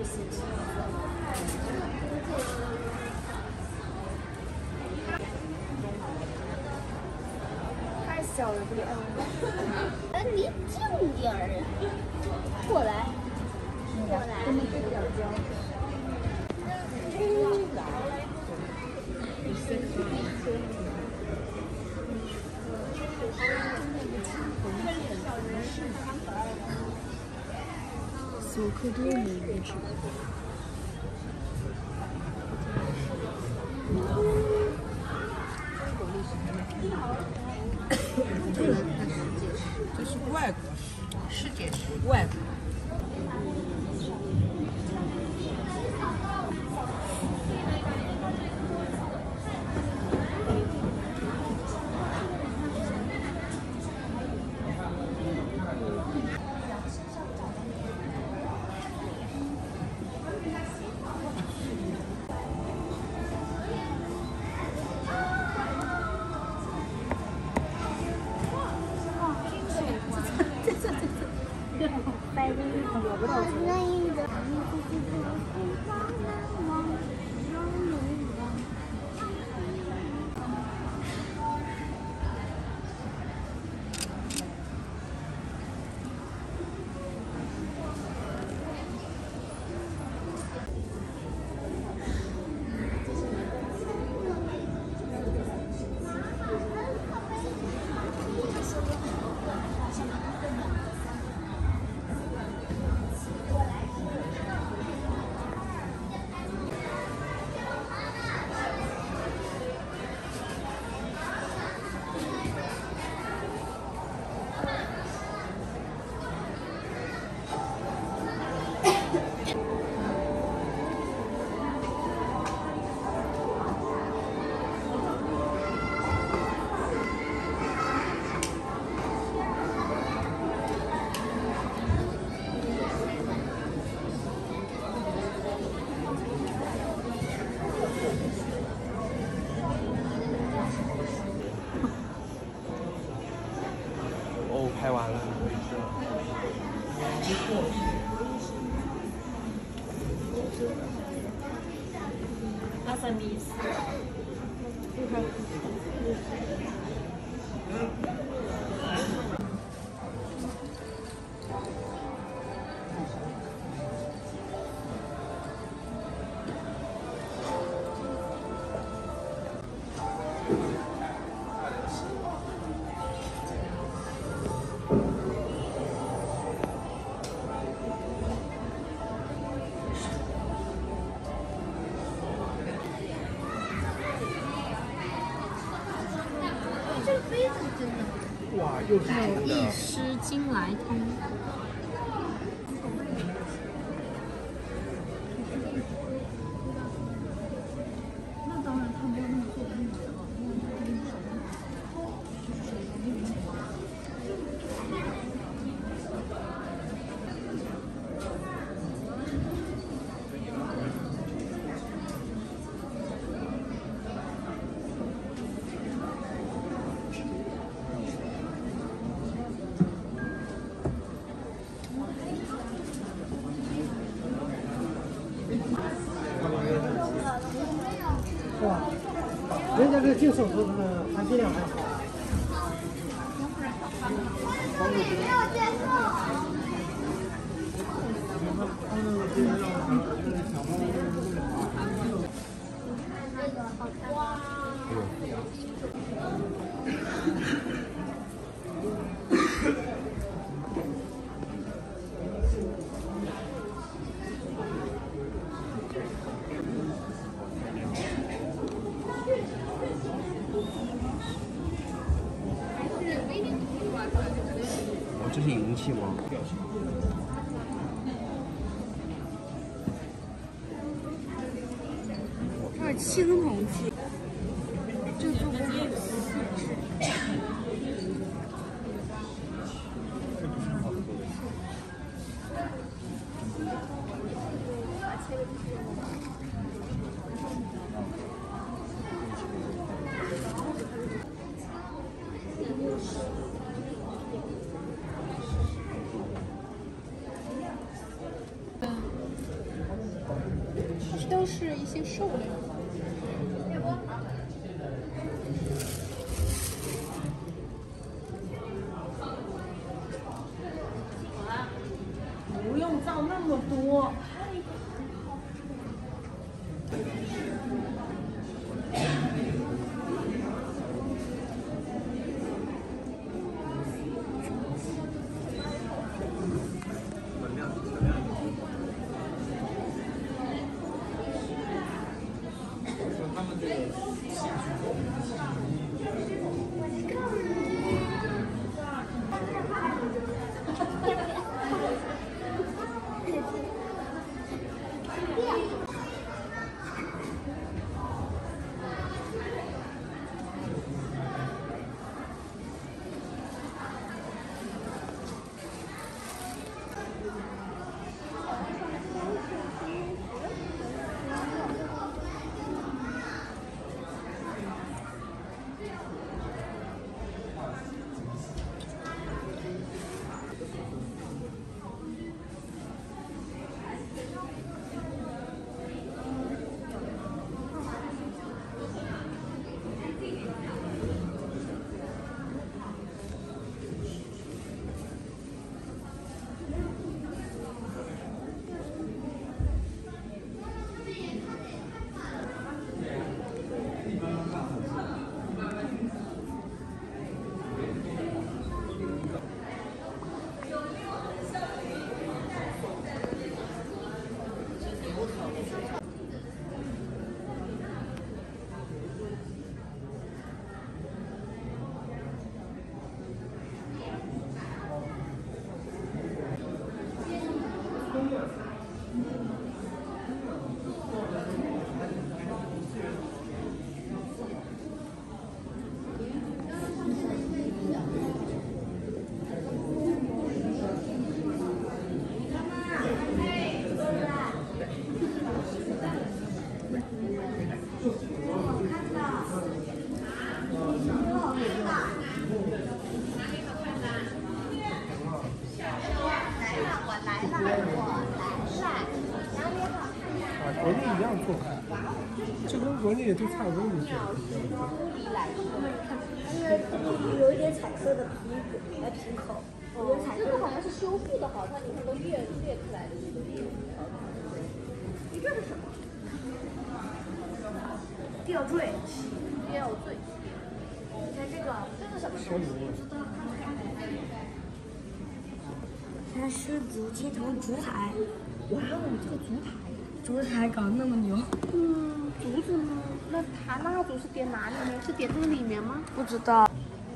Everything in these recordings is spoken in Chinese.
太小了，不了。 离近点儿，过来，过来。 他们都比较娇。索克多姆遗址。 这是外国史，世界史，外国。 哦，拍完了。 那什么意思？ 这个杯子真的。 哇，又是真一的。 诗经来通。那当然，他没有那么做的那么好。 哇，人家这净手头的含金量还好。 没有接受。哇！ 哦，这是银器吗？ 它是青铜器，这做工很细。 都是一些瘦料。 不用造那么多。 国内一样做，就跟国内也都差不多的做。 有一点彩色的皮口，有点彩色。 这个好像是修复的好，它里面都裂出来的这个裂。你这是什么？ 吊坠。 吊坠。 你看这个， 这是什么东西？ 它是竹青铜烛台。 哇哦，这个烛台。 烛台搞那么牛。 竹子呢？那它蜡烛是点哪里呢？是点这个里面吗？ 不知道。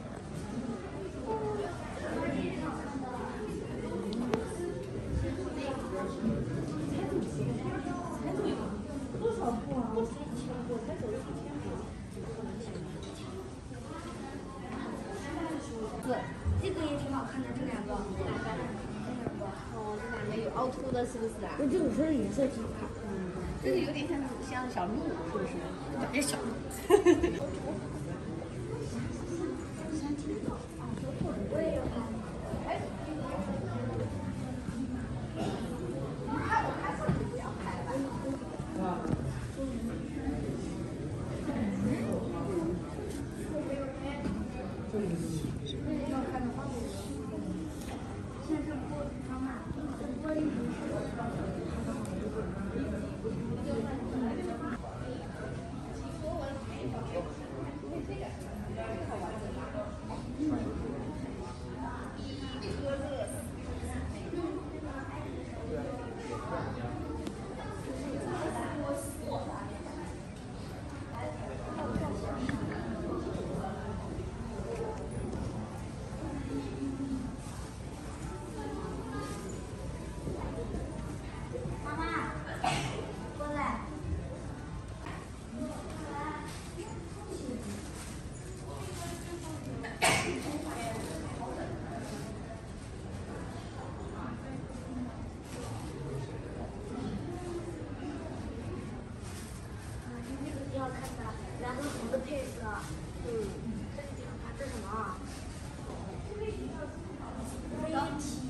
这个也挺好看的，这两个。 哦，这两个有凹凸的，是不是啊？ 这个说的颜色挺好看。 这个有点像小鹿，是不是？ 感觉小鹿。我也有看。要看的两个红的配色，这个地方它这什么啊？飞体。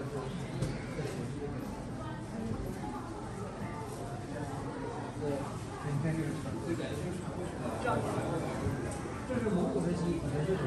这是蒙古的鸡，也是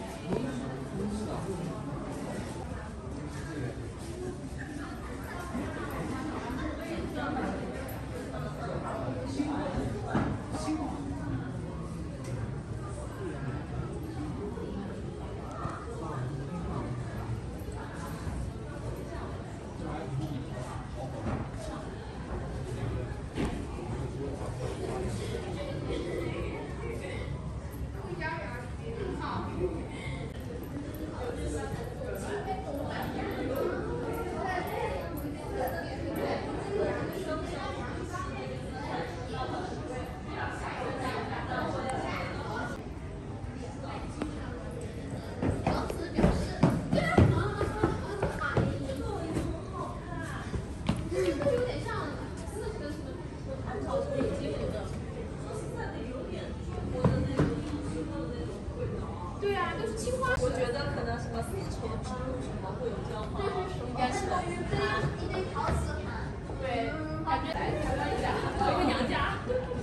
我觉得可能什么丝绸之路什么会有交换，应该是的。 一堆陶瓷盘。 对，感觉来台湾一下，做一个娘家。